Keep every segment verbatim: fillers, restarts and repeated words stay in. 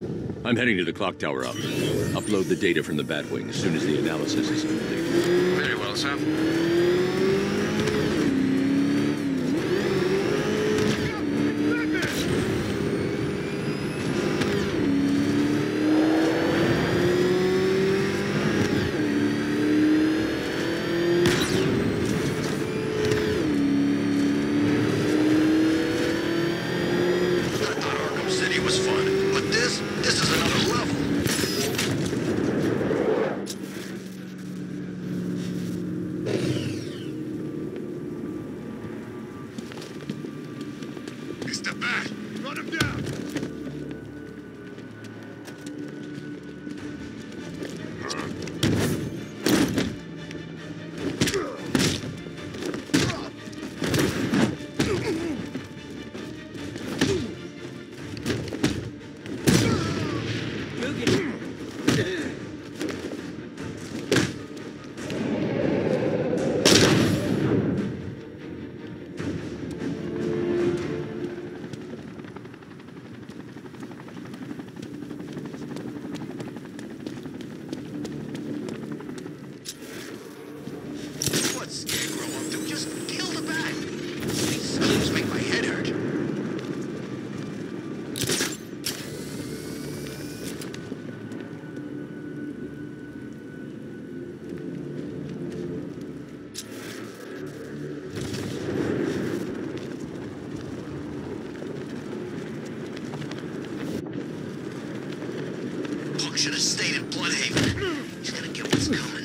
I'm heading to the clock tower up. Upload the data from the Batwing as soon as the analysis is complete. Very well, sir. Should have stayed in Bloodhaven. He's gonna get what's coming.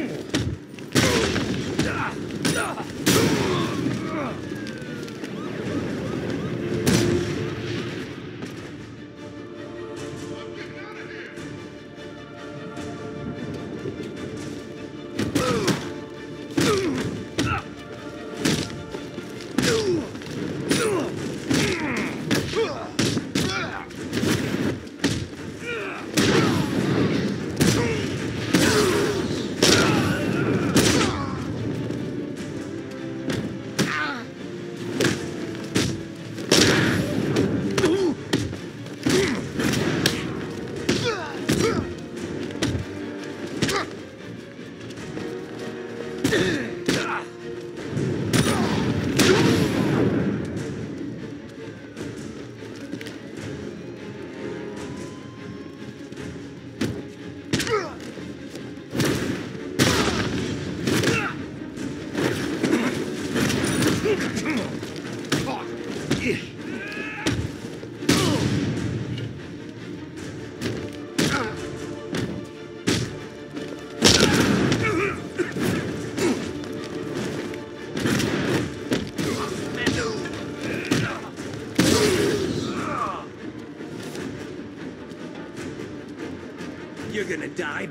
You're gonna die.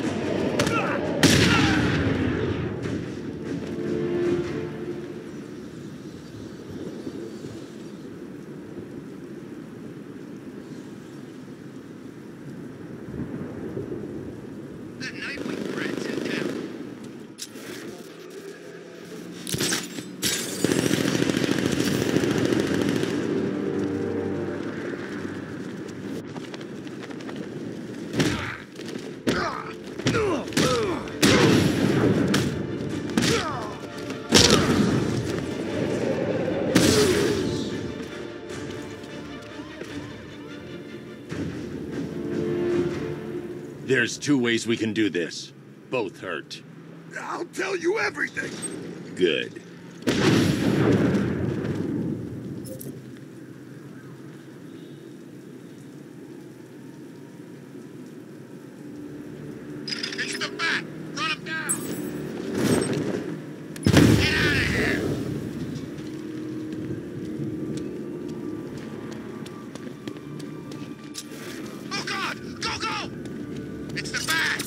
That Nightwing brat's in town. There's two ways we can do this. Both hurt. I'll tell you everything! Good. It's the Bat! Run him down! Get out of here! Oh God! Go, go! It's the Bat!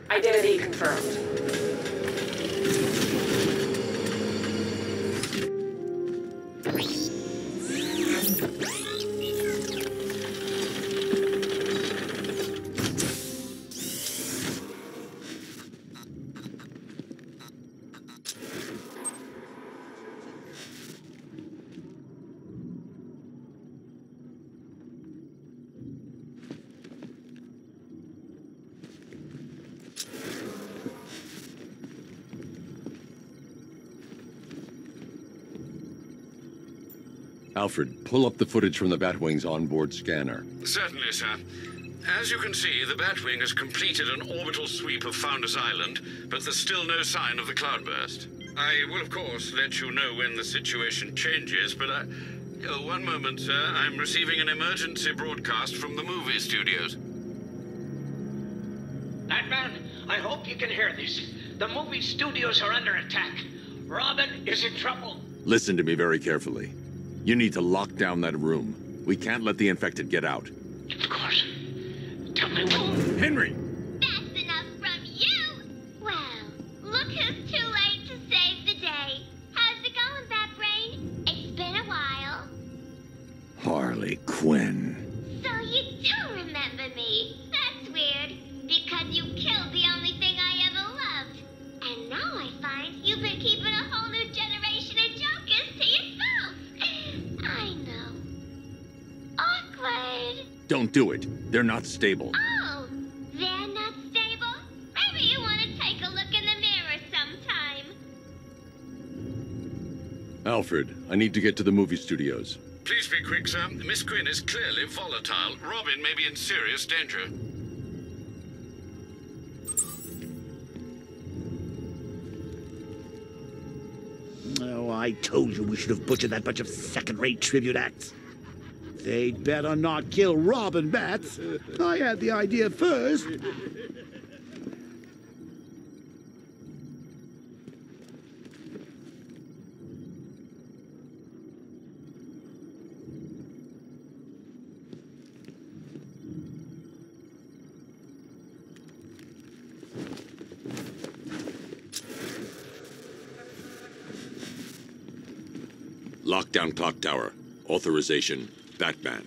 Identity confirmed. Alfred, pull up the footage from the Batwing's onboard scanner. Certainly, sir. As you can see, the Batwing has completed an orbital sweep of Founders Island, but there's still no sign of the cloudburst. I will, of course, let you know when the situation changes, but I... Oh, one moment, sir. I'm receiving an emergency broadcast from the movie studios. Batman, I hope you can hear this. The movie studios are under attack. Robin is in trouble. Listen to me very carefully. You need to lock down that room. We can't let the infected get out. Of course. Tell me when. Henry! That's enough from you! Well, look who's too late to save the day. How's it going, Batbrain? It's been a while. Harley Quinn. So you do remember me. That's weird, because you killed the only thing I ever loved. And now I find you've been keeping a whole new generation of jokers to yourself. I know. Awkward. Don't do it. They're not stable. Oh, they're not stable? Maybe you want to take a look in the mirror sometime. Alfred, I need to get to the movie studios. Please be quick, sir. Miss Quinn is clearly volatile. Robin may be in serious danger. Oh, I told you we should have butchered that bunch of second-rate tribute acts. They'd better not kill Robin Bats. I had the idea first. Lockdown clock tower. Authorization, Batman.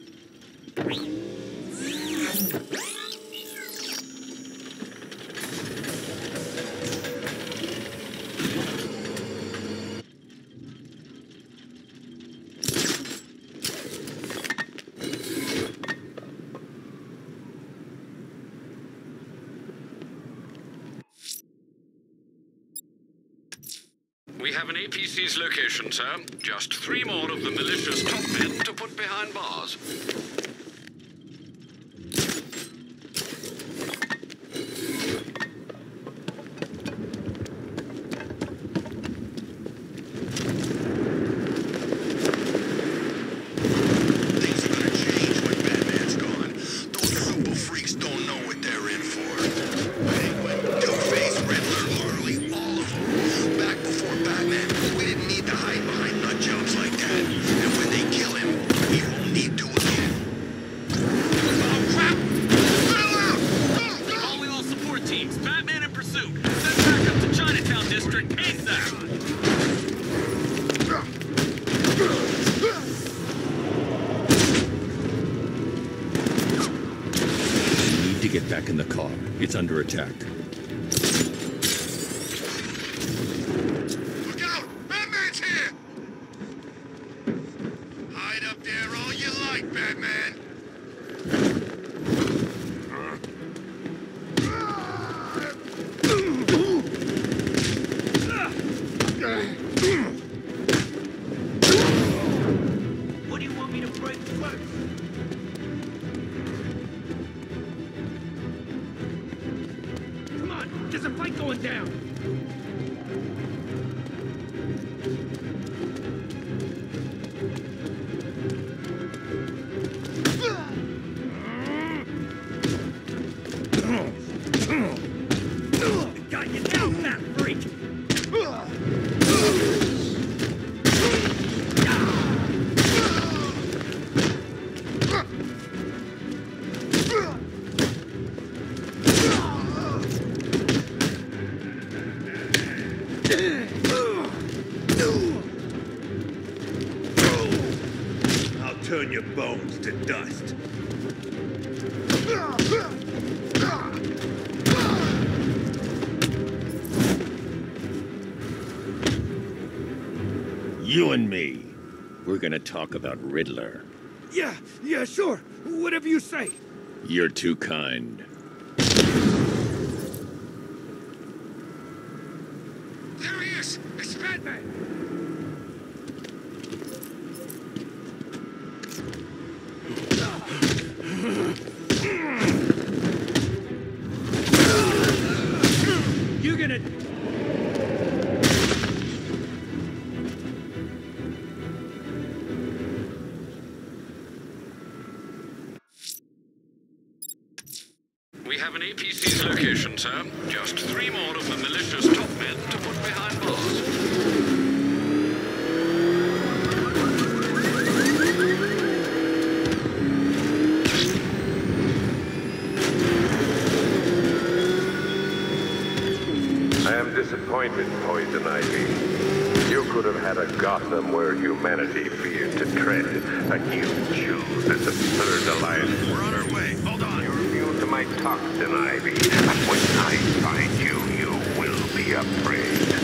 We have an A P C's location, sir. Just three more of the malicious top men to put behind bars. Things are gonna change when Batman's gone. Those super freaks don't know what they're in for. Penguin, Two-Face, Riddler, Harley, all of them. Back before Batman, we didn't need to hide behind nut jobs like that. And when they kill him, we won't need to again. Oh, crap! Fill out! Calling all support teams. Batman in pursuit. Send backup to Chinatown District ASAP. We need to get back in the car. It's under attack. Look out! Batman's here! Hide up there all you like, Batman. What do you want me to break first? Come on, there's a fight going down. Got you now, fat freak! I'll turn your bones to dust. You and me, we're gonna talk about Riddler. Yeah, yeah, sure. Whatever you say. You're too kind. There he is! It's Batman! You're gonna... We have an A P C's location, sir. Just three more of the malicious top men to put behind bars. I am disappointed, Poison Ivy. You could have had a Gotham where humanity feared to tread. But you choose this absurd alliance. We're on our way. Hold on. You're immune to my toxin, Ivy. But when I find you, you will be afraid.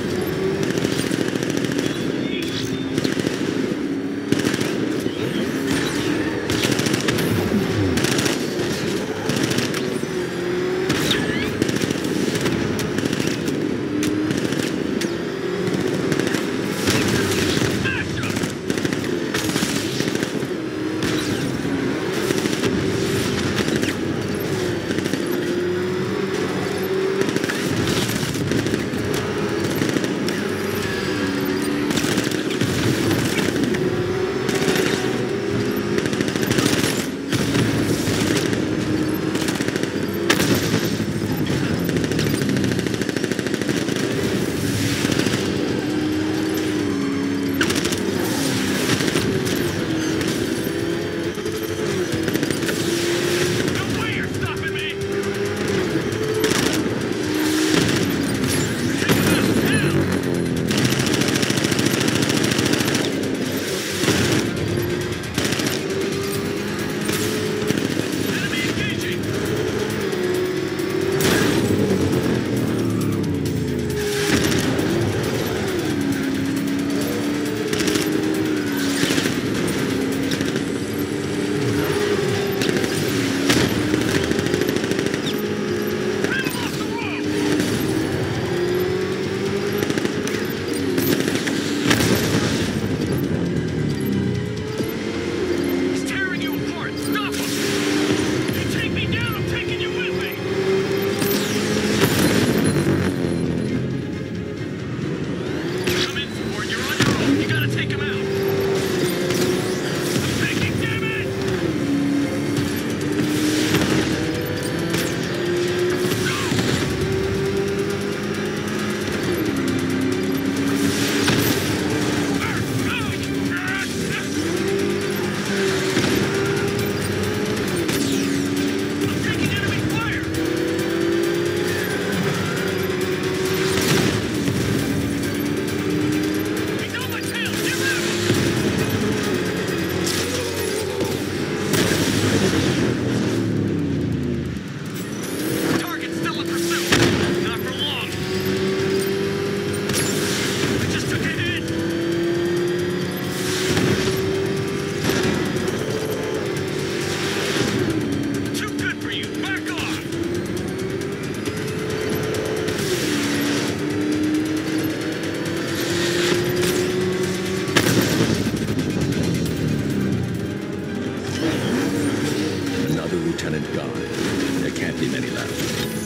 Lieutenant gone. There can't be many left.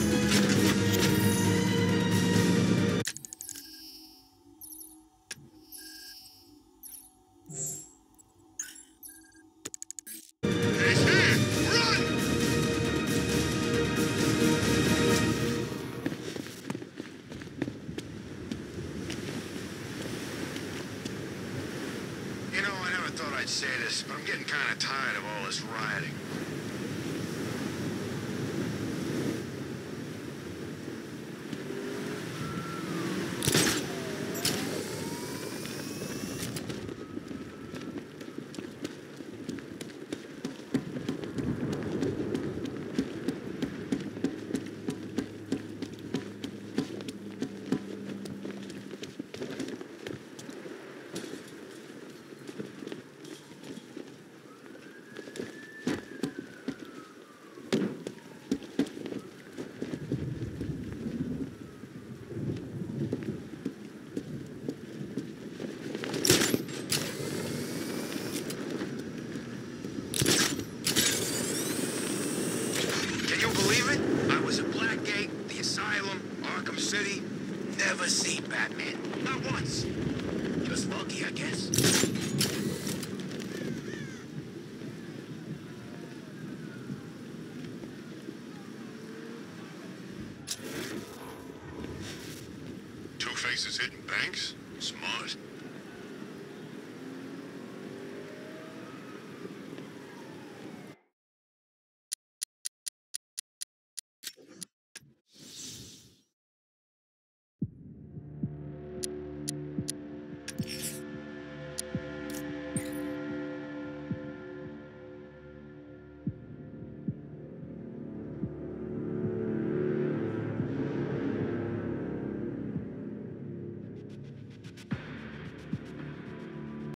He's here! Run! You know, I never thought I'd say this, but I'm getting kind of tired of all this rioting. Two-Face is hitting banks? Smart.